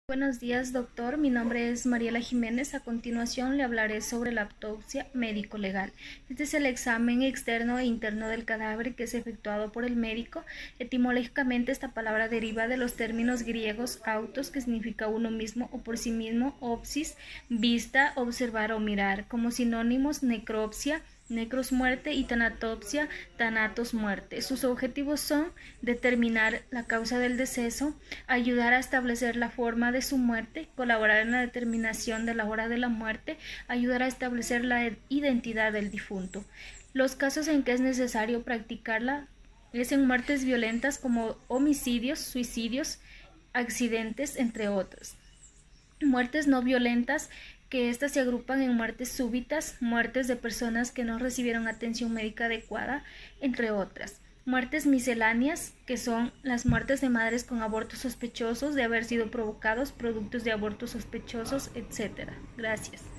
Buenos días, doctor. Mi nombre es Mariela Jiménez. A continuación le hablaré sobre la autopsia médico-legal. Este es el examen externo e interno del cadáver que es efectuado por el médico. Etimológicamente, esta palabra deriva de los términos griegos autos, que significa uno mismo o por sí mismo, opsis, vista, observar o mirar, como sinónimos necropsia, necros muerte y tanatopsia, thanatos muerte. Sus objetivos son determinar la causa del deceso, ayudar a establecer la forma de su muerte, colaborar en la determinación de la hora de la muerte, ayudar a establecer la identidad del difunto. Los casos en que es necesario practicarla es en muertes violentas como homicidios, suicidios, accidentes, entre otros. Muertes no violentas, que éstas se agrupan en muertes súbitas, muertes de personas que no recibieron atención médica adecuada, entre otras. Muertes misceláneas, que son las muertes de madres con abortos sospechosos de haber sido provocados, productos de abortos sospechosos, etc. Gracias.